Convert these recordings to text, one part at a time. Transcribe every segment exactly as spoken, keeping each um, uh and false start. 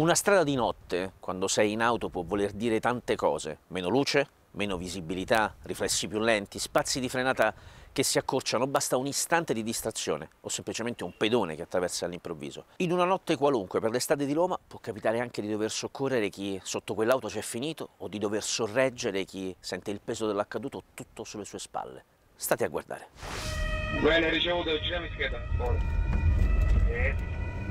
Una strada di notte, quando sei in auto, può voler dire tante cose. Meno luce, meno visibilità, riflessi più lenti, spazi di frenata che si accorciano, basta un istante di distrazione o semplicemente un pedone che attraversa all'improvviso. In una notte qualunque per le strade di Roma può capitare anche di dover soccorrere chi sotto quell'auto c'è finito o di dover sorreggere chi sente il peso dell'accaduto tutto sulle sue spalle. State a guardare. Bene, ricevuto, giriamo in scheda. Eh.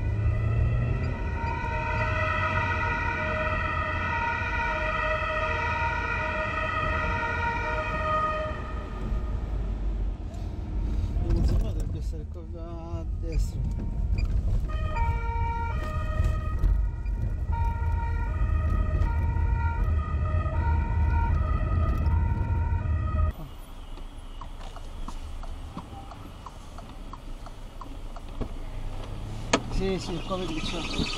Dovrebbe essere qua a destra. Sì, sì, qua vedi che c'è.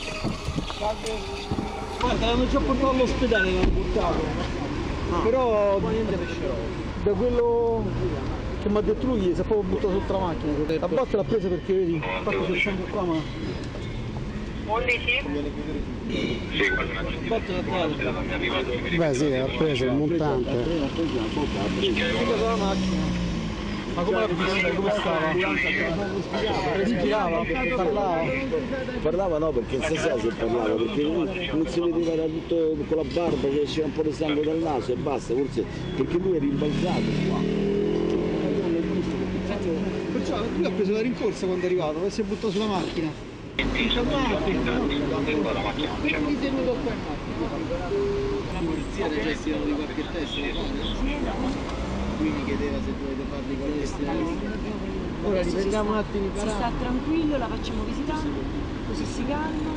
Guarda, l'hanno già portato all'ospedale, l'hanno portato. Ah, però da quello che mi ha detto lui si è proprio buttato sotto la macchina. La botta l'ha presa perché vedi, infatti c'è il sangue qua, ma undici? Sì, botta l'ha dato. Beh sì, l'ha preso il montante. Buttata la macchina. Ma come l'ha vista? Come stava? Respirava? Parlava? Parlava no, perché in stasera si parlava, perché non si vedeva, era tutto con la barba che c'era un po' di sangue dal naso e basta, forse perché lui è rimbalzato qua. Perciò lui ha preso la rincorsa quando è arrivato, poi si è buttato sulla macchina. Calmate, perché mi tenuto qua in macchina? La polizia le gestiscono di qualche testa. Lui mi chiedeva se dovete farli con questi. Ora riprendiamo un attimo i Si sta tranquillo, la facciamo visitare, così si calma.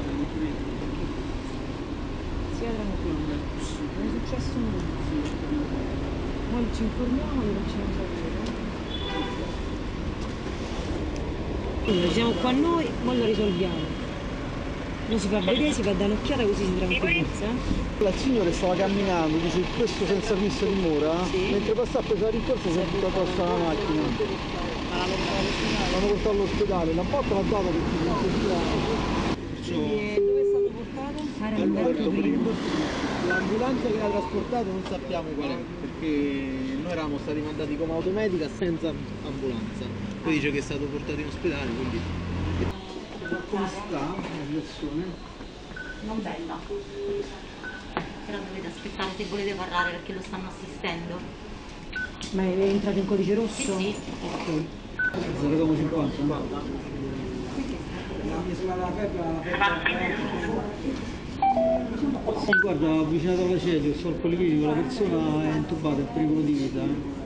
Sia tranquillo. Non è successo nulla. Noi ci informiamo e lo facciamo sapere. Quindi siamo qua noi, ora lo risolviamo. Non si fa vedere, si fa dare un'occhiata così si tranquillizza. La signora stava camminando, dice questo senza visto dimora, sì. Mentre passava per la rincorsa si è buttato addosso alla macchina. Ma l'hanno portato all'ospedale, la botta l'ha data perché non si Perciò... E dove è stato portato? L'ambulanza che l'ha trasportato non sappiamo qual è, perché noi eravamo stati mandati come automedica senza ambulanza. Poi dice che è stato portato in ospedale, quindi... Come sta la situazione? Non bella, però dovete aspettare se volete parlare perché lo stanno assistendo. Ma è entrato in codice rosso? Sì, sì. Ok. zero cinquanta? Sì, guarda, avvicinato alla sede, ho il policlinico, la persona è intubata, è pericolo di vita.